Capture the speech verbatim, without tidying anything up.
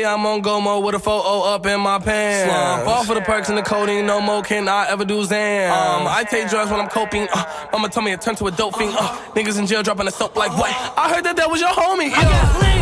I'm on go mode with a photo up in my pants. Slump off of the perks and the codeine, no more can I ever do Zan. Um, I take drugs when I'm coping. Uh, mama told me it turned to a dope fiend. Uh, niggas in jail dropping the soap like what? I heard that that was your homie. Yeah.